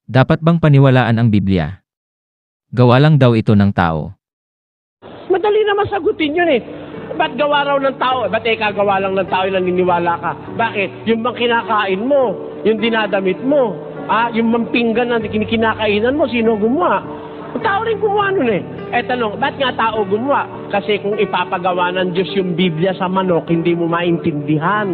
Dapat bang paniwalaan ang Biblia? Gawa lang daw ito ng tao. Madali naman sagutin yun eh. Ba't gawa raw ng tao? Ba't kagawa lang ng tao yung naniniwala ka? Bakit? Yung bang kinakain mo? Yung dinadamit mo? Yung bang pinggan na kinakainan mo? Sino gumawa? Ang tao rin gumawa nun eh. Tanong, ba't nga tao gumawa? Kasi kung ipapagawa ng Diyos yung Biblia sa manok, hindi mo maintindihan.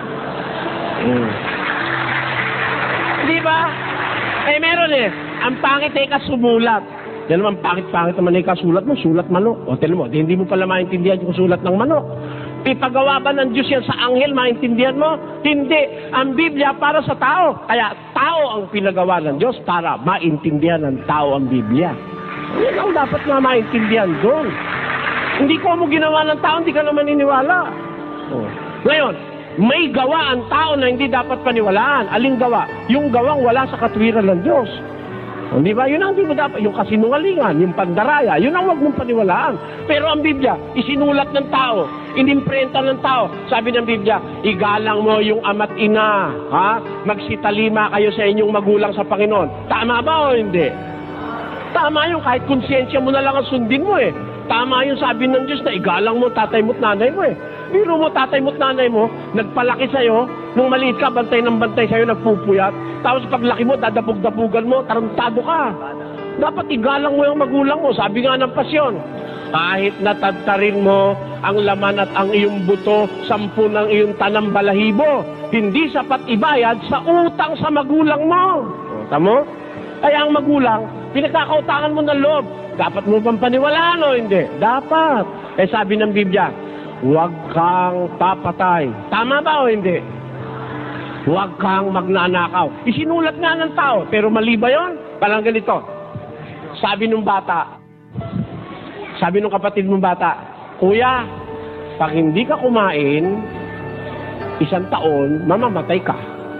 Di ba? Meron eh. Ang pangit sumulat. Yan naman, pangit-pangit naman kasulat mo, sulat manok. O, tila mo, hindi mo pala maintindihan yung sulat ng manok. Ipagawa ba ng Diyos yan sa anghel, maintindihan mo? Hindi. Ang Biblia para sa tao. Kaya tao ang pinagawa ng Diyos para maintindihan ng tao ang Biblia. Yan ang dapat na maintindihan doon. Hindi ko mo ginawa ng tao, hindi ka naman niniwala. Ngayon, may gawa ang tao na hindi dapat paniwalaan. Aling gawa? Yung gawang wala sa katwiran ng Diyos. Di ba? Yun ang hindi mo dapat. Yung kasinungalingan, yung pandaraya, yun ang huwag mong paniwalaan. Pero ang Biblia, isinulat ng tao, inimprenta ng tao. Sabi ng Biblia, igalang mo yung ama't ina. Magsitalima kayo sa inyong magulang sa Panginoon. Tama ba o hindi? Tama yung kahit konsyensya mo na lang ang sundin mo eh. Tama yung sabi ng Diyos na igalang mo tatay mo't nanay mo eh. Biro mo tatay mo't nanay mo, nagpalaki sa'yo, nung maliit ka, bantay ng bantay sa'yo, nagpupuyat. Tapos paglaki mo, dadapog-dapugan mo, tarantado ka. Dapat igalang mo yung magulang mo. Sabi nga ng pasyon, kahit natagtarin mo ang laman at ang iyong buto, 10 ng iyong tanang balahibo, hindi sapat ibayad sa utang sa magulang mo. Tamo? Kaya ang magulang, pinagkakautangan mo ng loob. Dapat mo bang paniwalaan o hindi? Dapat. Sabi ng Biblia, huwag kang papatay. Tama ba o hindi? Huwag kang magnanakaw. Isinulat nga ng tao, pero mali ba yun? Parang ganito. Sabi nung bata, sabi nung kapatid mong bata, Kuya, pag hindi ka kumain, 1 taon, mamamatay ka.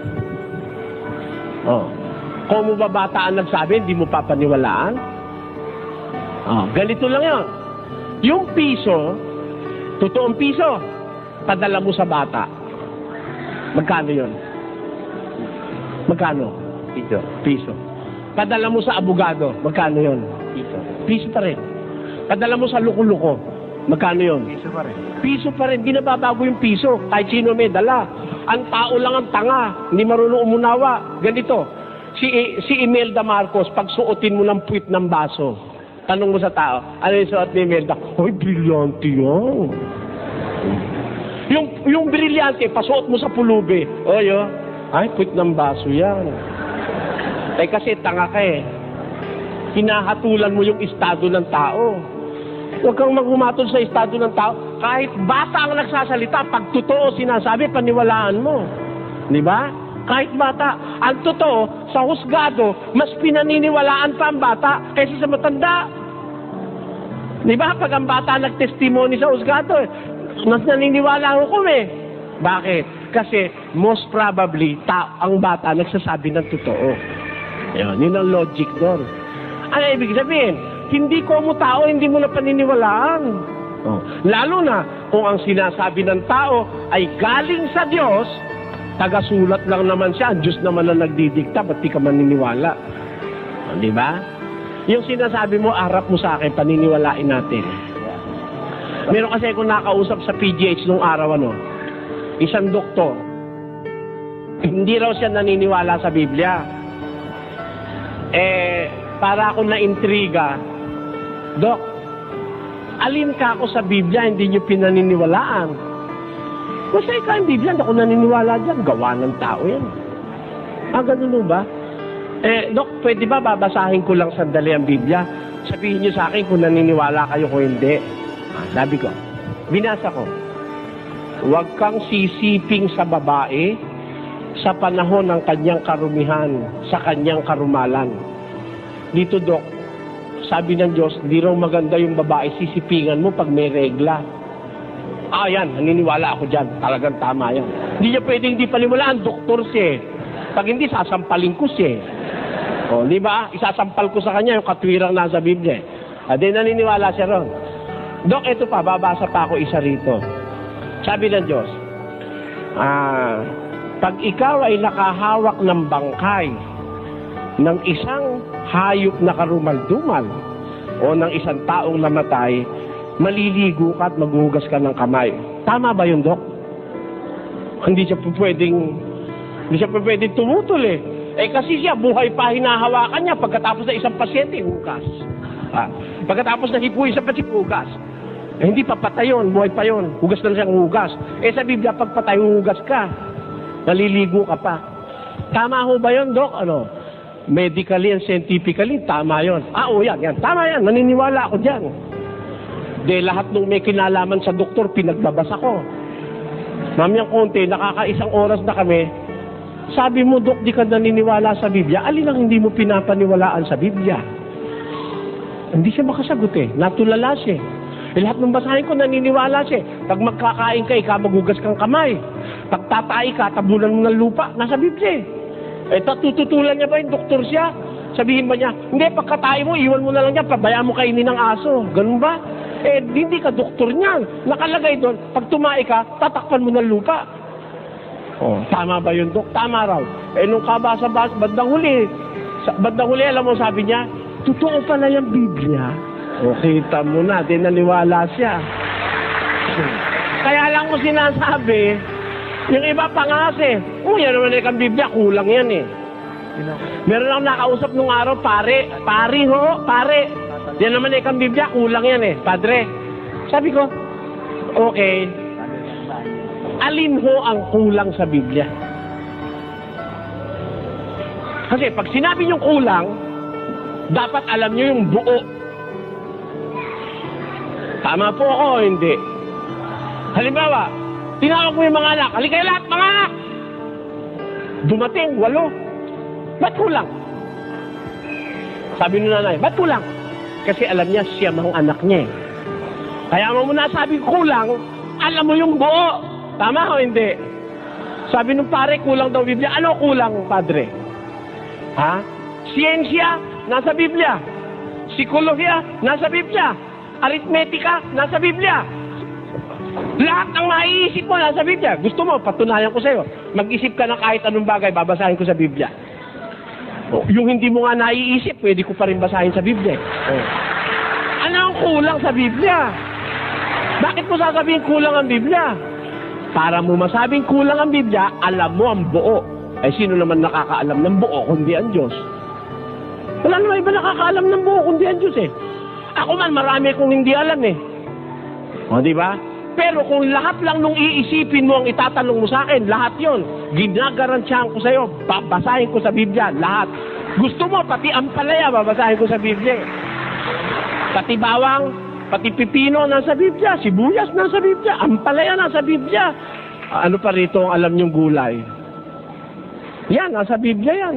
Kung mo ba bata ang nagsabi, hindi mo papaniwalaan? Ganito lang yun. Yung piso, totoong piso, padala mo sa bata. Magkano yun? Magkano? Piso. Padala mo sa abogado. Magkano yun? Piso pa rin. Padala mo sa luko-luko. Magkano yun? Piso pa rin. Piso pa rin. Di nababago yung piso. Kahit sino may dala. Ang tao lang ang tanga. Hindi marunong umunawa. Ganito. Si Imelda Marcos, pag suotin mo ng puwit ng baso, tanong mo sa tao, ano yung suot ni Imelda? Hoy, brilyante yan. Yung brilyante, pasuot mo sa pulubi. Ay, puwit ng baso yan. Kasi tanga ka eh. Hinahatulan mo yung estado ng tao. Huwag kang maghumatol sa estado ng tao. Kahit bata ang nagsasalita, pag totoo sinasabi, paniwalaan mo. Di ba? Kahit bata. Ang totoo, sa husgado, mas pinaniniwalaan pa ang bata kaysa sa matanda. Di ba? Pag ang bata nagtestimony sa husgado, mas naniniwala ang hukom eh. Bakit? Kasi most probably, ang bata nagsasabi ng totoo. Yun ang logic doon. Ano ibig sabihin? Hindi ko mo tao, hindi mo na paniniwalaan. Lalo na kung ang sinasabi ng tao ay galing sa Diyos, taga-sulat lang naman siya, ang Diyos naman na nagdidikta, ba't di ka maniniwala? Di ba? Yung sinasabi mo, arap mo sa akin, paniniwalain natin. Meron kasi akong nakausap sa PGH nung araw, isang doktor. Hindi raw siya naniniwala sa Biblia. Para akong na-intriga, Dok, alin ka ako sa Biblia, hindi niyo pinaniniwalaan? Basta ikaw ang Biblia, hindi ako naniniwala dyan. Gawa ng tao yan. Ganun ba? Dok, pwede ba babasahin ko lang sandali ang Biblia? Sabihin niyo sa akin kung naniniwala kayo o hindi. Sabi ko, binasa ko, huwag kang sisiping sa babae sa panahon ng kanyang karumihan, sa kanyang karumalan. Dito, Dok, sabi ng Diyos, di raw maganda yung babae, sisipingan mo pag may regla. Yan, naniniwala ako dyan. Talagang tama yan. Hindi niya pwedeng hindi paniwalaan, doktor siya. Pag hindi, sasampalin ko siya. Di ba? Isasampal ko sa kanya yung katwirang nasa Biblia. Di naniniwala siya ron. Dok, ito pa, babasa pa ako isa rito. Sabi ng Diyos, pag ikaw ay nakahawak ng bangkay ng isang hayop na karumal-dumal o ng isang taong namatay, maliligo ka at maghuhugas ka ng kamay. Tama ba yun, Dok? Hindi siya pwedeng tumutol eh. Eh kasi siya, buhay pa hinahawakan niya pagkatapos na isang pasyente, hugas. Pagkatapos na hipuin sa pasyente, hugas. Eh, hindi pa patay yun, buhay pa yun. Hugas na siyang hugas. Eh sa Biblia, pag patay, hugas ka. Naliligo ka pa. Tama ho ba yun, Dok? Ano? Medically and scientifically, tama yun. Oo, yan. Tama yan. Naniniwala ako dyan. De, lahat nung may kinalaman sa doktor, pinagbabasa ko. Mamayang konti, nakakaisang oras na kami. Sabi mo, Dok, di ka naniniwala sa Biblia. Alin ang hindi mo pinapaniwalaan sa Biblia? Hindi siya makasagot eh. Natulala siya. Eh, lahat ng basahin ko, naniniwala siya. Pag magkakain ka, ikaw maghugas kang kamay. Pag tatay ka, tabunan mo ng lupa. Nasa Biblia eh. Tututulan niya ba yung doktor siya? Sabihin ba niya, hindi, pagkatay mo, iwan mo na lang niya, pabayaan mo kainin ng aso. Ganun ba? Eh, hindi ka doktor niyan. Nakalagay doon, pag tumai ka, tatakpan mo ng lupa. Oh, tama ba yun, Dok? Tama raw. Eh, nung kabasa-basa, bandang huli, alam mo, sabi niya, totoo pala yung Biblia. O, kita mo na, di naniwala siya. Kaya lang mo sinasabi, yung iba pa nga kasi, yan naman ang Biblia, kulang yan eh. Meron lang nakausap nung araw, pare. Yan naman ang Biblia, kulang yan eh, padre. Sabi ko, okay, alin ho ang kulang sa Biblia? Kasi pag sinabi niyong kulang, dapat alam niyo yung buo. Tama po ako, hindi. Halimbawa, tinawag mo yung mga anak, halika lahat mga anak! Dumating, 8. Ba't kulang? Sabi ng nanay, ba't kulang? Kasi alam niya, siya mga anak niya. Kaya mo muna sabi kulang, alam mo yung buo. Tama o hindi? Sabi ng pare, kulang daw Biblia. Ano kulang, padre? Ha? Siyensya, nasa Biblia. Psikolohiya, nasa Biblia. Arithmetika, nasa Biblia. Lahat ng maiisip mo, nasa Biblia. Gusto mo, patunayan ko sa'yo. Mag-isip ka ng kahit anong bagay, babasahin ko sa Biblia. Yung hindi mo nga naiisip, pwede ko pa rin basahin sa Biblia. Ano ang kulang sa Biblia? Bakit mo sasabihin kulang ang Biblia? Para mo masabing kulang ang Biblia, alam mo ang buo. Eh, sino naman nakakaalam ng buo kundi ang Diyos? Wala naman iba nakakaalam ng buo kundi ang Diyos eh. Ako man, marami kong hindi alam eh. O, di ba? Pero kung lahat lang nung iisipin mo ang itatanong mo sa akin, lahat yon, ginagarantiyahan ko sa'yo, babasahin ko sa Biblia, lahat. Gusto mo, pati ampalaya, babasahin ko sa Biblia. Pati bawang, pati pipino nasa Biblia, sibuyas nasa Biblia, ampalaya nasa Biblia. Ano pa rito ang alam niyong gulay? Yan, nasa Biblia yan.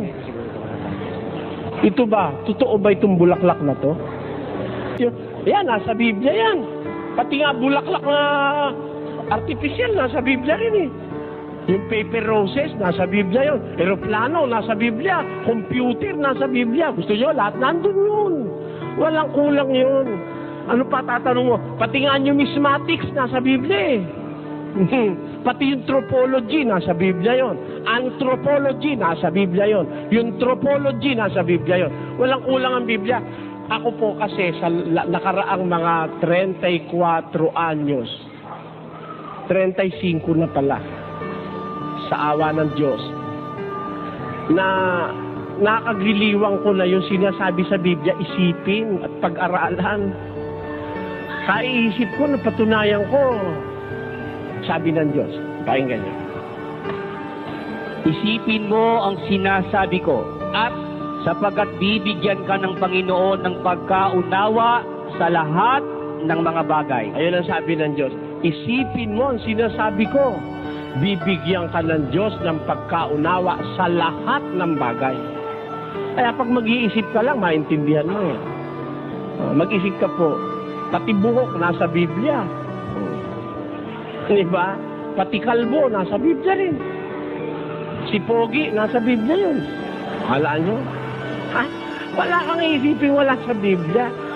Ito ba? Totoo ba itong bulaklak na to? Yan, nasa Biblia yan. Pati nga bulaklak na artificial, nasa Biblia rin eh. Yung paper roses, nasa Biblia yun. Aeroplano, nasa Biblia. Computer, nasa Biblia. Gusto nyo, lahat nandun yun. Walang kulang yun. Ano pa tatanong mo? Pati nga numismatics, nasa Biblia eh. Pati yung tropology, nasa Biblia yun. Anthropology, nasa Biblia yun. Yung tropology, nasa Biblia yun. Walang kulang ang Biblia. Ako po kasi sa nakaraang mga 34 anyos, 35 na pala, sa awa ng Diyos, na nakagiliwang ko na yung sinasabi sa Biblia, isipin at pag-aralan. Kaiisip ko, napatunayan ko, sabi ng Diyos, pakinggan niyo. Isipin mo ang sinasabi ko at sapagkat bibigyan ka ng Panginoon ng pagkaunawa sa lahat ng mga bagay. Ayun ang sabi ng Diyos. Isipin mo ang sinasabi ko. Bibigyan ka ng Diyos ng pagkaunawa sa lahat ng bagay. Kaya pag mag-iisip ka lang, maintindihan mo eh. Mag-isip ka po. Pati buhok, nasa Biblia. Diba? Pati kalbo, nasa Biblia rin. Si Pogi, nasa Biblia yun. Alaan nyo? Ha? Wala kang isipin wala sa Biblia.